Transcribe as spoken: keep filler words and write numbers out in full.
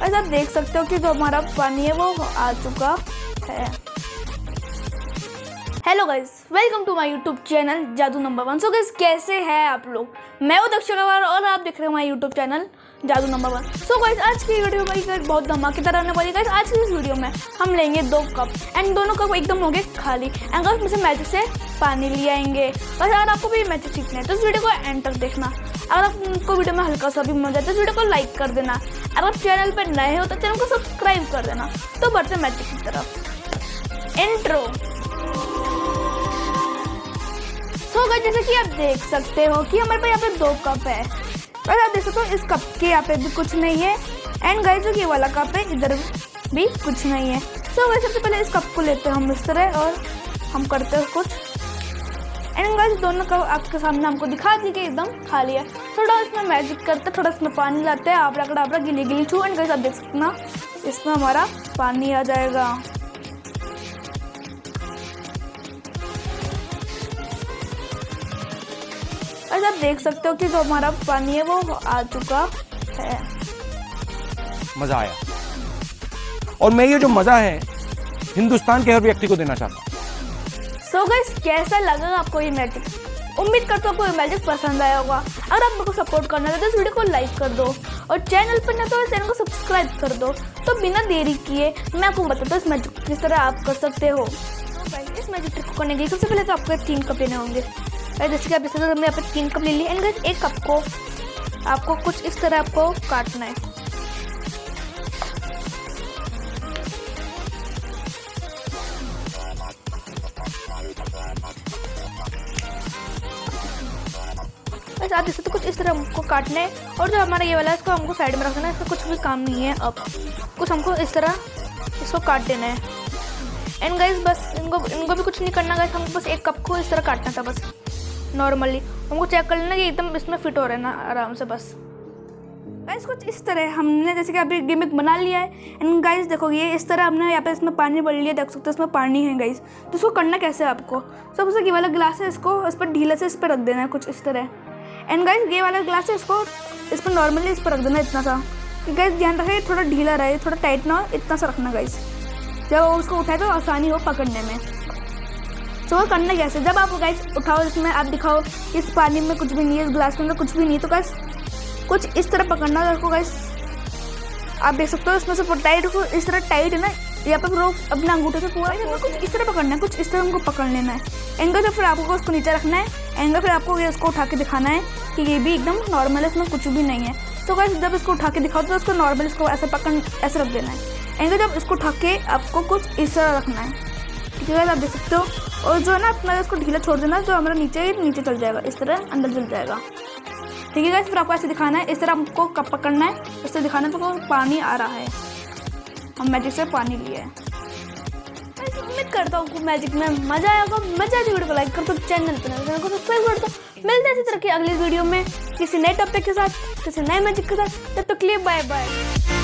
Guys आप देख सकते हो कि जो हमारा पानी है वो आ चुका है। Hello guys, welcome to my YouTube channel Jadoo number one. So guys कैसे हैं आप लोग? मैं हूं dakshmagician और आप देख रहे हैं my YouTube channel Jadoo number one. So guys आज की वीडियो में बहुत धमाकेदार रहने वाली है। आज की इस वीडियो में हम लेंगे दो कप एंड दोनों कप एकदम हो गए खाली एंड गाइस उसमें मैजिक से पानी ले आएंगे। बस अगर आपको भी मैजिक सीखना है तो इस वीडियो को एंड तक देखना। अगर आपको वीडियो में हल्का सा भी मजा आता है तो वीडियो को लाइक कर देना। अगर आप चैनल पर नए हो तो चैनल को सब्सक्राइब कर देना। तो बढ़ते मैजिक की तरफ। इंट्रो। तो गाइस जैसे कि आप देख सकते हो कि हमारे पास यहाँ पे दो कप है। बस आप देख सकते हो इस कप के यहाँ पे भी कुछ नहीं है एंड गाइस जो ये वाला कप है इधर भी कुछ नहीं है। सो गाइस सबसे पहले इस कप को लेते हैं हम इस तरह और हम करते हैं कुछ एंड गाइस दोनों कप आपके सामने हमको दिखा दी कि एकदम खाली है। थोड़ा इसमें मैजिक करते थोड़ा इसमें पानी लाते हैं आप रगड़ा आप गिली गिली छू एंड गाइस आप देख सकते ना इसमें हमारा पानी आ जाएगा। आप देख सकते हो कि जो हमारा पानी है वो आ चुका है। मजा आया और मैं ये जो मजा है हिंदुस्तान के हर व्यक्ति को देना चाहता हूँ। सो गाइस कैसा लगा आपको ये मैजिक? उम्मीद करता हूँ आपको ये मैजिक पसंद आया होगा। अगर आप मेरे को सपोर्ट करना है तो इस वीडियो को लाइक कर दो और चैनल पर ना तो चैनल को सब्सक्राइब कर दो। तो बिना देरी किए मैं आपको बताता हूँ इस मैजिक किस तरह आप कर सकते हो। तो गाइस इस मैजिक ट्रिक को करने के लिए सबसे पहले तो आपको तीन कप लेने होंगे। जैसे कि आप जैसे हमने यहाँ पे तीन कप ले लिए एंड गाइस एक कप को आपको कुछ इस तरह आपको काटना है। बस आप जैसे तो कुछ इस तरह हमको काटना है और जो हमारा ये वाला है इसको हमको साइड में रखना है। इसका कुछ भी काम नहीं है। अब कुछ हमको इस तरह इसको काट देना है एंड गाइस बस इनको इनको भी कुछ नहीं करना गाइस। हमको बस एक कप को इस तरह काटना था बस नॉर्मली। हमको चेक कर लेना कि एकदम इसमें फिट हो रहा है ना आराम से। बस गाइस कुछ इस तरह हमने जैसे कि अभी गिमिक बना लिया है एंड गाइस देखो ये इस तरह हमने यहाँ पे इसमें पानी भर लिया। देख सकते हो इसमें पानी है गाइस। तो इसको करना कैसे है आपको? सबसे ये वाला गिलास है इसको इस पर ढीला से इस पर रख देना है कुछ इस तरह एंड गाइस ये वाला गिलास है इसको इस पर नॉर्मली इस पर रख देना इतना सा। गाइस ध्यान रखिए थोड़ा ढीला रहे थोड़ा टाइट ना हो इतना सा रखना गाइस। जब उसको उठाए तो आसानी हो पकड़ने में। तो वो करना कैसे? जब आप गाइस उठाओ इसमें आप दिखाओ इस पानी में कुछ भी नहीं है इस गिलास के अंदर कुछ भी नहीं तो गाइस कुछ इस तरह पकड़ना है आपको गाइस। आप देख सकते हो इसमें से टाइट को इस तरह टाइट है ना यहाँ पे रोक अपने अंगूठे से पूरा कुछ इस तरह पकड़ना है कुछ इस तरह उनको पकड़ लेना है एंगल। जब फिर आपको उसको नीचे रखना है एंगल फिर आपको ये उसको उठा के दिखाना है कि ये भी एकदम नॉर्मल है इसमें कुछ भी नहीं है। तो गाइस जब इसको उठा के दिखाओ तो उसको नॉर्मल इसको ऐसे पकड़ ऐसे रख देना है एंगल। जब इसको उठा के आपको कुछ इस तरह रखना है ठीक है आप देख सकते हो। और जो है ना अपना इसको ढीला छोड़ देना जो हमारा नीचे नीचे चल जाएगा इस तरह अंदर चल जाएगा ठीक है गाइस। फिर आपको ऐसे दिखाना है इस तरह आपको कप पकड़ना है इस तरह दिखाना है तो पानी आ रहा है। हम मैजिक से पानी लिया है। उम्मीद करता हूँ मैजिक में मजा आया होगा। मजा आती वीडियो को लाइक कर दो चैनल पर चैनल को सब्सक्राइब कर दो। मिलते हैं इसी तरह की अगली वीडियो में किसी नए टॉपिक के साथ किसी नए मैजिक के साथ। तब तक के लिए बाय बाय।